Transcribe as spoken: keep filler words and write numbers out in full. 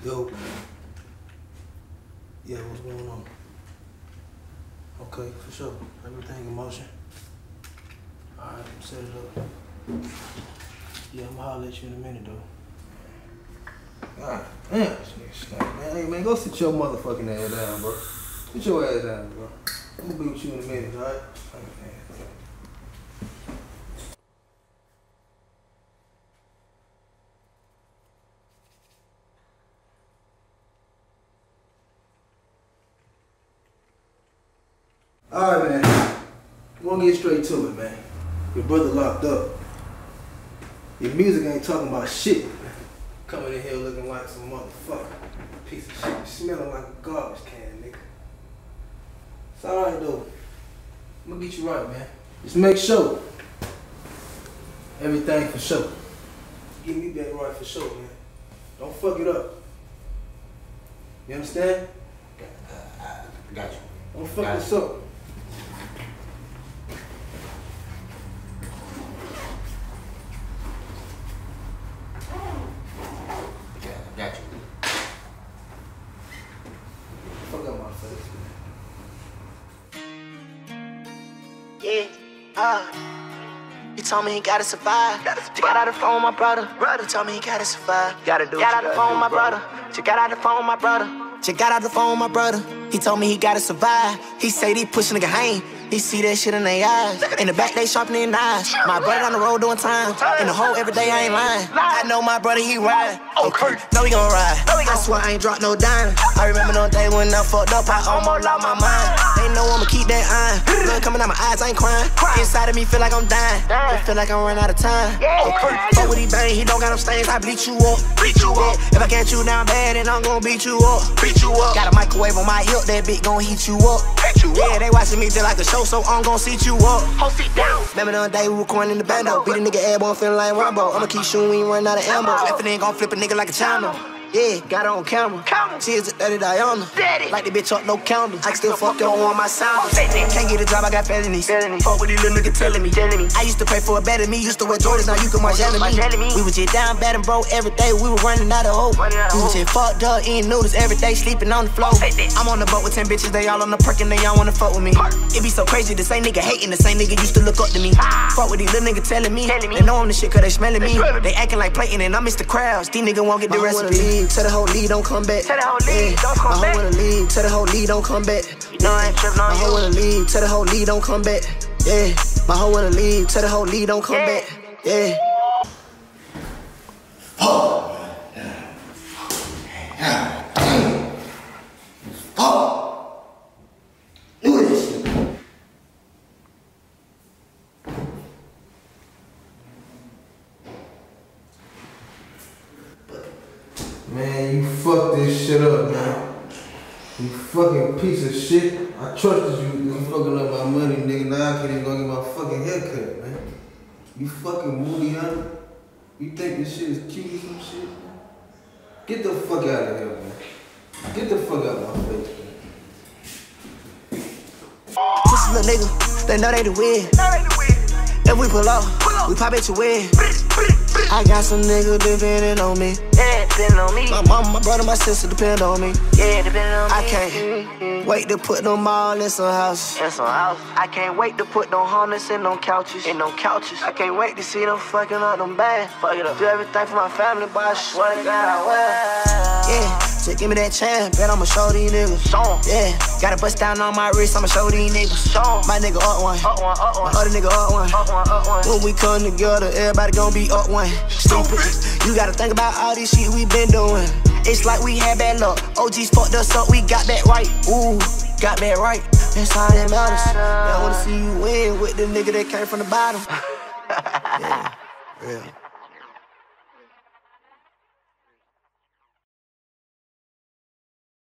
Yo. Yeah, what's going on? Okay, for sure. Everything in motion. Alright, set it up. Yeah, I'ma holler at you in a minute, though. Alright, damn, this nigga stank, man. Hey, man, go sit your motherfucking ass down, bro. Sit your ass down, bro. I'm gonna be with you in a minute, alright? Alright, man. We're gonna get straight to it, man. Your brother locked up. Your music ain't talking about shit. Coming in here looking like some motherfucker. Piece of shit. Smelling like a garbage can, nigga. It's alright, though. I'm gonna get you right, man. Just make sure. Everything for sure. Get me that right for sure, man. Don't fuck it up. You understand? Uh, I got you. Don't fuck got this you. up. Got you. Fuck up my face, man. Yeah, uh, he told me he gotta survive. Just got out the phone with my brother. Brother told me he gotta survive. Gotta do. Got out the phone with my brother. Just got out the phone with my brother. Just got out the phone with my brother. He told me he gotta survive. He say they push nigga hang. He see that shit in their eyes. In the back, they sharpening knives. My brother on the road doing time. In the hole every day, I ain't lying. I know my brother, he ride. Okay, know he gon' ride. I swear I ain't dropped no dime. I remember no day when I fucked up, I almost lost my mind. They know I'ma keep that iron. Blood coming out my eyes, I ain't crying. Inside of me feel like I'm dying. I feel like I'm running out of time. Okay, fuck with he bang, he don't got no stains. I bleach you up. Beat you up. If I catch you down bad, then I'm gon' beat you up. Beat you up. Got a microwave on my hip, that bitch gon' heat you up. Yeah, they watching me just like a show, so I'm gon' seat you up. Hold seat down. Remember the other day we were recording in the bando. Beat a nigga airborne feeling like Rambo. I'ma keep shooting, we ain't running out of ammo. If it ain't gon' flip a nigga like a channel. Yeah, got her on camera. Cheers to Daddy Diana. Like the bitch up, no counter. I can still fuck your on my sound. Can't get a job, I got felonies. Fuck with these little niggas telling me. I used to pay for a better me. Used to wear Jordans, now you can watch me. We was just down bad and broke every day. We were running out of hope. We was just fucked up, eating noodles every day, sleeping on the floor. I'm on the boat with ten bitches, they all on the perk and they all wanna fuck with me. It be so crazy, the same nigga hating, the same nigga used to look up to me. Fuck with these little niggas telling me. They know I'm the shit cause they smelling me. They acting like plating and I miss the crowds. These niggas won't get the recipe. Tell the whole lead, don't come back. Tell the whole lead, yeah. Don't come back. My hoe wanna leave, tell the whole lead, don't come back. You know I ain't trippin' on you. My hoe wanna leave, tell the whole lead, don't come back. Yeah, my hoe wanna leave, tell the whole lead, don't come yeah. back. Yeah. Fuck. Fuck. Look at this shit. Man, you fucked this shit up, man. You fucking piece of shit. I trusted you. You fucking up my money, nigga. Now I can't even go get my fucking haircut, man. You fucking moody, huh? You think this shit is cute or some shit, man? Get the fuck out of here, man. Get the fuck out of my face, man. Pussy little nigga, they know they the win. If we pull up, we pop at your win. I got some niggas depending on me. Yeah, depending on me. My mama, my brother, my sister depend on me. Yeah, depending on me. I can't wait to put them all in some houses. In some house. I can't wait to put them harness in them couches. In them couches. I can't wait to see them fucking up them bad. Fuck it up. Do everything for my family, but I swear to God I will. Yeah, just give me that chance, bet I'ma show these niggas. Show 'em. Yeah, gotta bust down on my wrist, I'ma show these niggas. Show 'em. My nigga up one. Up one, up one. My other nigga up one. Up one, up one. When we come together, everybody gon' be up one. Stupid. You gotta think about all this shit we been doing. It's like we had bad luck. O Gs fucked us up, we got that right. Ooh, got that right. That's all that matters. I wanna see you win with the nigga that came from the bottom. Yeah, real.